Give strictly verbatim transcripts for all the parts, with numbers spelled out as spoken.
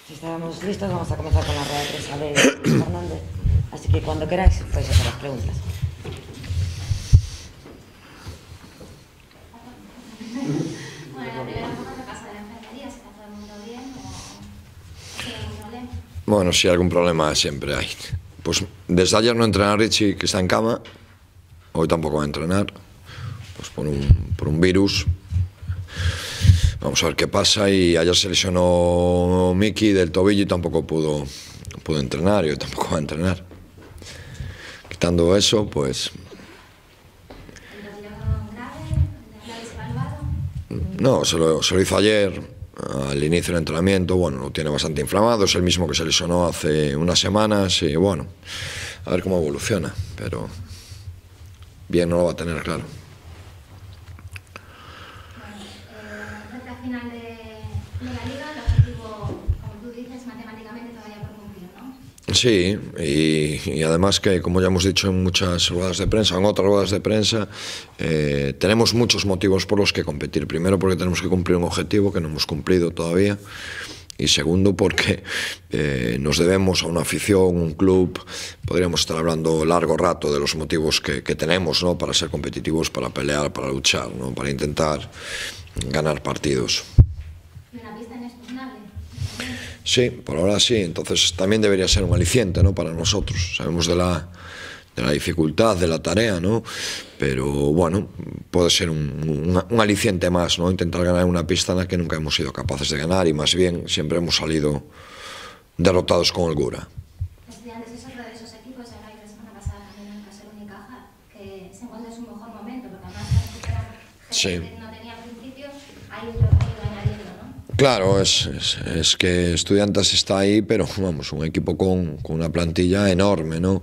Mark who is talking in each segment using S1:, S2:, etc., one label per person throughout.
S1: Si estábamos listos, vamos a comenzar con la rueda de prensa de Fernández. Así que cuando queráis, podéis hacer las preguntas.
S2: Bueno, la primera pregunta es caso de la enfermería, ¿está todo el mundo bien o hay algún problema?
S3: Bueno, sí, algún problema siempre hay. Pues desde ayer no entrena Richie, que está en cama. Hoy tampoco va a entrenar, pues por un, por un virus. Vamos a ver qué pasa. Y ayer se lesionó Miki del tobillo y tampoco pudo, pudo entrenar, y hoy tampoco va a entrenar. Quitando eso, pues... No, se lo, se lo hizo ayer, al inicio del entrenamiento. Bueno, lo tiene bastante inflamado, es el mismo que se lesionó hace unas semanas y bueno, a ver cómo evoluciona, pero bien no lo va a tener, claro.
S2: Final de, de la liga, el objetivo, como tú dices, matemáticamente todavía por cumplir, ¿no?
S3: Sí, y, y además que, como ya hemos dicho en muchas ruedas de prensa, en otras ruedas de prensa, eh, tenemos muchos motivos por los que competir. Primero, porque tenemos que cumplir un objetivo que no hemos cumplido todavía. Y segundo, porque eh, nos debemos a una afición, un club. Podríamos estar hablando largo rato de los motivos que, que tenemos, ¿no?, para ser competitivos, para pelear, para luchar, ¿no?, para intentar ganar partidos.
S2: ¿Y una pista inexpugnable?
S3: Sí, por ahora sí. Entonces también debería ser un aliciente, ¿no?, para nosotros. Sabemos de la, de la dificultad, de la tarea, ¿no?, pero bueno, puede ser un, un, un aliciente más, ¿no?, intentar ganar una pista en la que nunca hemos sido capaces de ganar y más bien siempre hemos salido derrotados con holgura.
S2: Estudiantes es otro de esos equipos, ya lo hay la semana pasada también en el Unicaja, que se encuentra en su mejor momento, porque además de recuperar gente que no tenía al principio, ha ido añadiendo, ¿no?
S3: Claro, es, es, es que Estudiantes está ahí, pero vamos, un equipo con, con una plantilla enorme, ¿no?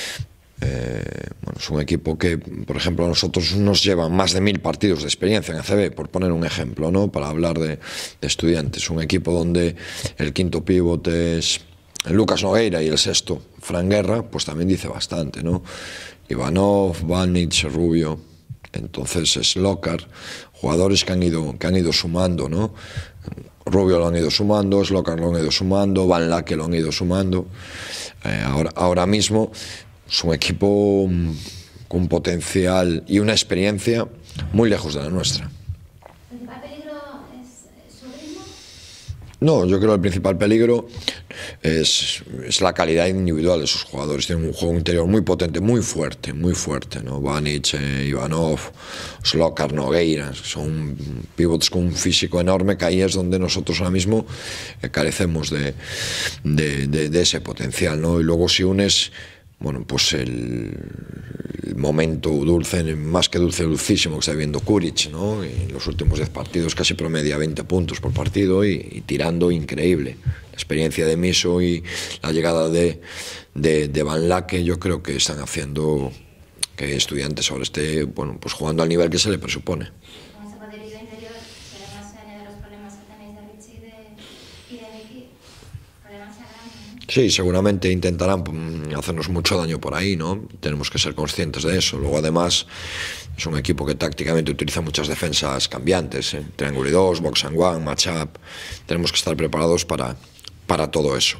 S3: Eh, bueno, es un equipo que, por ejemplo, a nosotros nos llevan más de mil partidos de experiencia en A C B, por poner un ejemplo, ¿no?, para hablar de, de Estudiantes. Un equipo donde el quinto pivote es Lucas Nogueira y el sexto, Fran Guerra, pues también dice bastante, ¿no? Ivanov, Vanic, Rubio, entonces es Slokar, jugadores que han ido, que han ido sumando, ¿no? Rubio lo han ido sumando, Slokar lo han ido sumando, Van Lake lo han ido sumando. Eh, ahora, ahora mismo es un equipo con potencial y una experiencia muy lejos de la nuestra.
S2: ¿El principal peligro es su ritmo?
S3: No, yo creo que el principal peligro es, es la calidad individual de sus jugadores. Tienen un juego interior muy potente, muy fuerte, muy fuerte, ¿no? Vanic, eh, Ivanov, Slokar, Nogueira, son pivots con un físico enorme, que ahí es donde nosotros ahora mismo eh, carecemos de, de, de, de ese potencial, ¿no? Y luego si unes, bueno, pues el, el momento dulce, más que dulce, dulcísimo que está viviendo Kuric, ¿no? Y en los últimos diez partidos casi promedia veinte puntos por partido y, y tirando increíble. La experiencia de Miso y la llegada de, de, de Van Lake, yo creo que están haciendo que Estudiantes ahora esté, bueno, pues jugando al nivel que se le presupone.
S2: Con ese poderío interior, si además se añaden los problemas que tenéis de Richie y de, y de Miki, problemas se agrandan, ¿no?
S3: Sí, seguramente intentarán hacernos mucho daño por ahí, ¿no? Tenemos que ser conscientes de eso. Luego, además, es un equipo que tácticamente utiliza muchas defensas cambiantes, ¿eh? Triángulo y dos, box and one, match-up. Tenemos que estar preparados para, para todo eso.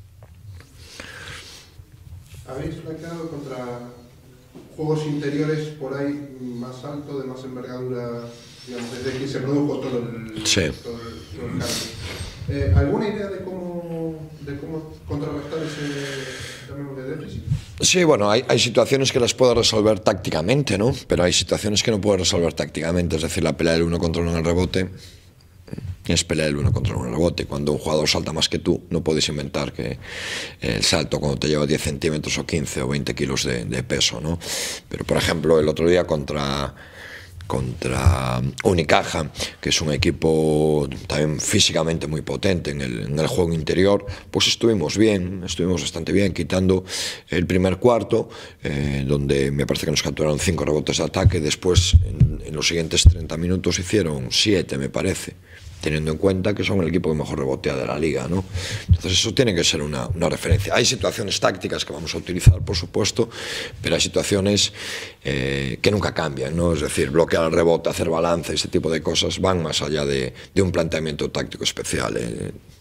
S4: ¿Habéis flanqueado contra juegos interiores por ahí más alto, de más envergadura, digamos, desde que se produjo todo el,
S3: sí.
S4: todo el, todo el cambio? Eh, ¿Alguna idea de cómo, de cómo contrarrestar ese también de déficit?
S3: Sí, bueno, hay, hay situaciones que las puedo resolver tácticamente, ¿no? Pero hay situaciones que no puedo resolver tácticamente, es decir, la pelea del uno contra uno en el rebote es pelea el uno contra uno en el rebote. Cuando un jugador salta más que tú, no puedes inventar que el salto cuando te lleva diez centímetros o quince o veinte kilos de, de peso, ¿no? Pero, por ejemplo, el otro día contra... contra Unicaja, que es un equipo también físicamente muy potente en el, en el juego interior, pues estuvimos bien, estuvimos bastante bien, quitando el primer cuarto, eh, donde me parece que nos capturaron cinco rebotes de ataque. Después, en, en los siguientes treinta minutos hicieron siete, me parece, teniendo en cuenta que son el equipo que mejor rebotea de la liga, ¿no? Entonces eso tiene que ser una, una referencia. Hay situaciones tácticas que vamos a utilizar, por supuesto, pero hay situaciones eh, que nunca cambian, ¿no? Es decir, bloquear el rebote, hacer balance, ese tipo de cosas van más allá de, de un planteamiento táctico especial, ¿eh?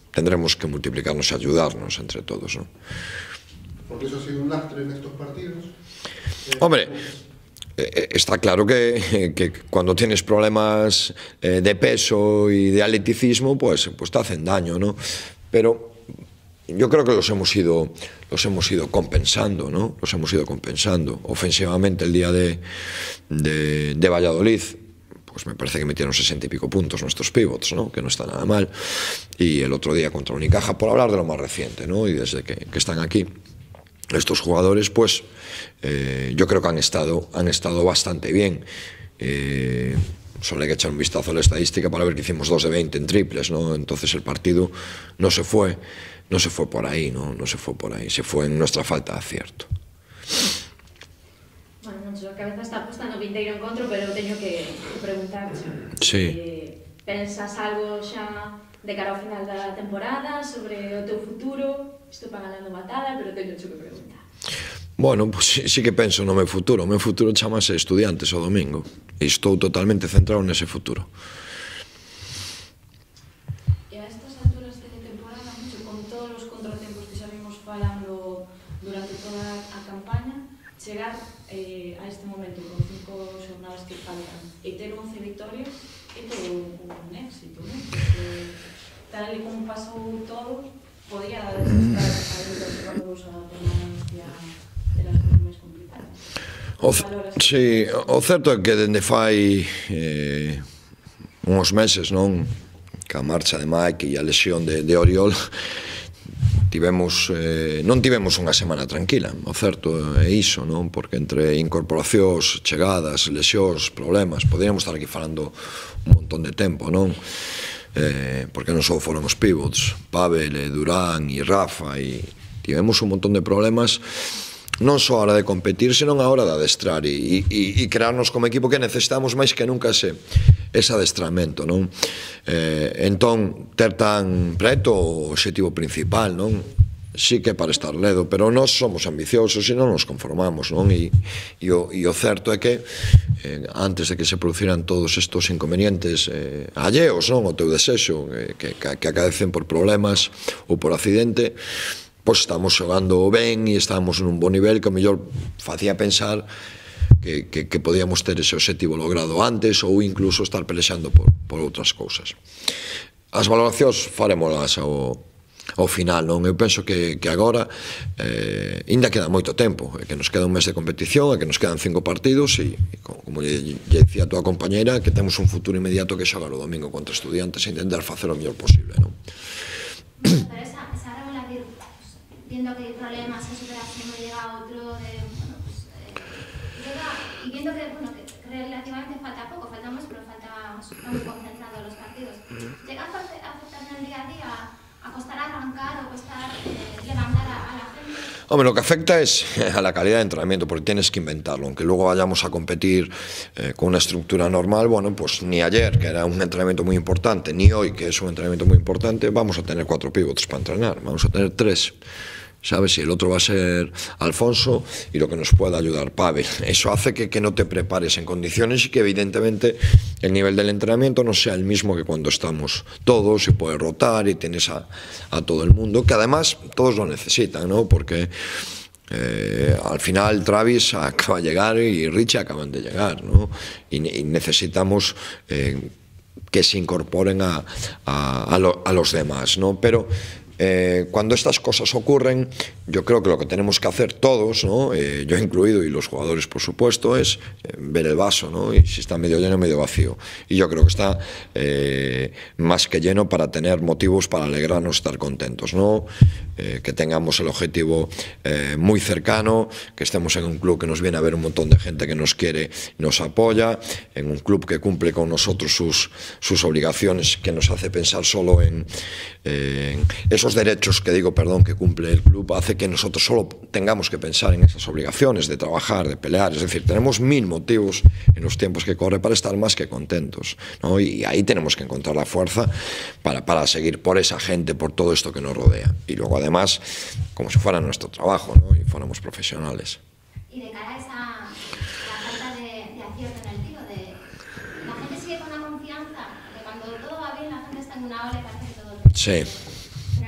S3: tendremos que multiplicarnos y ayudarnos entre todos, ¿no?
S4: Porque eso ha sido un lastre en estos partidos.
S3: Hombre, eh, está claro que, que cuando tienes problemas eh, de peso y de atleticismo, pues, pues te hacen daño, ¿no? Pero yo creo que los hemos ido, los hemos ido compensando, ¿no? Los hemos ido compensando. Ofensivamente, el día de, de, de Valladolid, pues me parece que metieron sesenta y pico puntos nuestros pivots, ¿no? Que no está nada mal. Y el otro día contra Unicaja, por hablar de lo más reciente, ¿no? Y desde que, que están aquí estos jugadores, pues eh, yo creo que han estado, han estado bastante bien. Eh, solo hay que echar un vistazo a la estadística para ver que hicimos dos de veinte en triples, ¿no? Entonces el partido no se fue, no se fue por ahí, ¿no? No se fue por ahí, se fue en nuestra falta de acierto.
S5: Bueno, Moncho, a cabeza está puesta no Vinteiro encontro, pero teño que, que preguntar.
S3: Sí.
S5: Eh, pensas algo xa de cara ao final da temporada sobre o teu futuro? Estou pagando batada, pero teño que preguntar.
S3: Bueno, pues sí, sí que penso no meu futuro. O meu futuro chamase Estudiantes o domingo. E estou totalmente centrado nese futuro.
S5: E a estas alturas de temporada, mucho, con todos os contratempos que xa vimos falando durante toda a campaña, chegar eh, a este momento con cinco xornadas que faltan e ter once victorias é todo un, un éxito, non? Porque tal e como pasou todo, podía estar a os a permanencia de las cosas máis complicadas.
S3: O, sí, o certo é que dende fai eh, uns meses, non? Que a marcha de Mike e a lesión de, de Oriol tivemos, eh, non tivemos unha semana tranquila, o certo é iso, non? Porque entre incorporacións, chegadas, lesións, problemas, poderíamos estar aquí falando un montón de tempo, non? Eh, porque non só foron os pivots, Pavel, Durán e Rafa, e tivemos un montón de problemas non só a hora de competir, senón a hora de adestrar e, e, e crearnos como equipo que necesitamos máis que nunca ese, ese adestramento, non? Eh, entón, ter tan preto o objetivo principal, non? Sí que para estar ledo, pero nós somos ambiciosos e non nos conformamos, non? E, e, o, e o certo é que eh, antes de que se produciran todos estos inconvenientes eh, alleos, non? O teu desexo, eh, que, que, que acadecen por problemas ou por accidente, pois estamos xogando ben e estamos nun bon nivel que o mellor facía pensar que, que, que podíamos ter ese objetivo logrado antes ou incluso estar pelexando por, por outras cousas. As valoracións farémolas ao, ao final, non? Eu penso que, que agora eh, ainda queda moito tempo, que nos queda un mes de competición, que nos quedan cinco partidos e, e como lle, lle dicía a tua compañeira, que temos un futuro inmediato que xogar o domingo contra Estudiantes e intentar facer o mellor posible, non?
S2: Pero esa, esa regulación, viendo que hay problemas, a superación no llega a otro, de, bueno, pues, eh, llega, y viendo que, bueno, que relativamente falta poco, falta más, pero falta, está muy concentrado los partidos. ¿Llega a afectar en el día a día, a costar arrancar o costar eh, levantar a, a la gente?
S3: Hombre, lo que afecta es a la calidad de entrenamiento, porque tienes que inventarlo. Aunque luego vayamos a competir eh, con una estructura normal, bueno, pues ni ayer, que era un entrenamiento muy importante, ni hoy, que es un entrenamiento muy importante, vamos a tener cuatro pivots para entrenar, vamos a tener tres. ¿Sabes? Y el otro va a ser Alfonso y lo que nos pueda ayudar Pavel. Eso hace que, que no te prepares en condiciones y que evidentemente el nivel del entrenamiento no sea el mismo que cuando estamos todos y puedes rotar y tienes a, a todo el mundo, que además todos lo necesitan, ¿no? Porque eh, al final Travis acaba de llegar y Richie acaban de llegar, ¿no? Y, y necesitamos eh, que se incorporen a, a, a, lo, a los demás, ¿no? Pero Eh, cuando estas cosas ocurren, yo creo que lo que tenemos que hacer todos, ¿no? eh, yo incluido y los jugadores por supuesto, es eh, ver el vaso, ¿no? Y si está medio lleno o medio vacío, y yo creo que está eh, más que lleno para tener motivos para alegrarnos, estar contentos, ¿no? Eh, que tengamos el objetivo eh, muy cercano, que estemos en un club que nos viene a ver un montón de gente que nos quiere y nos apoya, en un club que cumple con nosotros sus, sus obligaciones, que nos hace pensar solo en, eh, en esos derechos que digo, perdón, que cumple el club, hace que nosotros solo tengamos que pensar en esas obligaciones de trabajar, de pelear. Es decir, tenemos mil motivos en los tiempos que corre para estar más que contentos, ¿no? Y ahí tenemos que encontrar la fuerza para, para seguir por esa gente, por todo esto que nos rodea. Y luego además, como si fuera nuestro trabajo, ¿no? Y fuéramos profesionales.
S2: Y de cara a esa la falta de, de acierto en el tiro, de, la gente sigue con la confianza de cuando todo va bien, la gente está en una ola y parece que todo bien.
S3: Sí.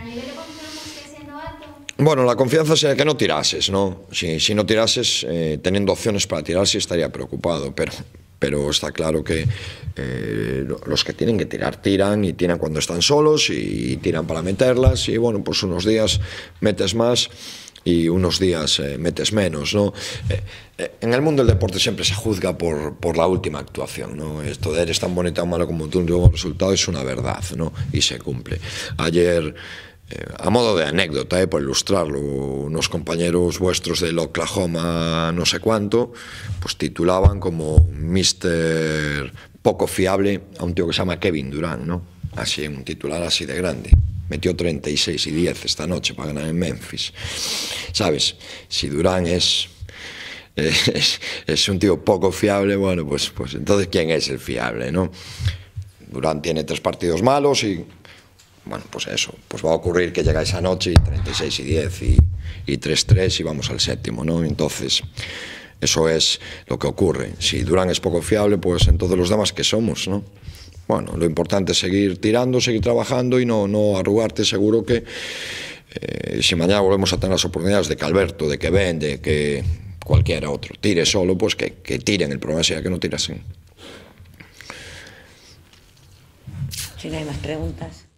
S2: nivel de confianza sigue siendo alto?
S3: Bueno, la confianza sería que no tirases, ¿no? Si, si no tirases, eh, teniendo opciones para tirar, sí estaría preocupado, pero, pero está claro que eh, los que tienen que tirar, tiran, y tiran cuando están solos, y tiran para meterlas, y bueno, pues unos días metes más y unos días eh, metes menos, ¿no? Eh, eh, en el mundo del deporte siempre se juzga por, por la última actuación, ¿no? Esto de eres tan bueno y tan malo como tú, luego el resultado es una verdad, ¿no? Y se cumple. Ayer, eh, a modo de anécdota, eh, por ilustrarlo, unos compañeros vuestros del Oklahoma no sé cuánto, pues titulaban como míster poco fiable a un tío que se llama Kevin Durant, ¿no? Así, un titular así de grande. Metió treinta y seis y diez esta noche para ganar en Memphis. ¿Sabes? Si Durant es, es, es un tío poco fiable, bueno, pues, pues entonces ¿quién es el fiable, no? Durant tiene tres partidos malos y, bueno, pues eso, pues va a ocurrir que llega esa noche y treinta y seis y diez y, y tres tres y vamos al séptimo, ¿no? Entonces, eso es lo que ocurre. Si Durant es poco fiable, pues entonces los demás, ¿qué somos, no? Bueno, lo importante es seguir tirando, seguir trabajando y no, no arrugarte. Seguro que eh, si mañana volvemos a tener las oportunidades de que Alberto, de que Ben, de que cualquiera otro tire solo, pues que, que tiren. El problema sería que no tirasen.
S1: Si no hay más preguntas.